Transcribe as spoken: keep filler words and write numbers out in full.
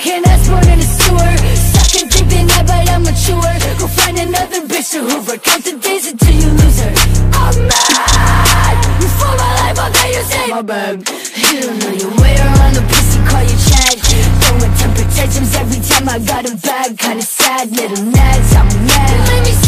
can't ask more than a sewer. Suckin' think they not, but I'm mature. Go find another bitch to hoover. Count the days until you lose her. I'm mad. You for my life, all that you say. My bad. You don't know your way around the pussy, call you Chad. Throwing temper tantrums every time I got a bag. Kinda sad, little nads, I'm mad. You made me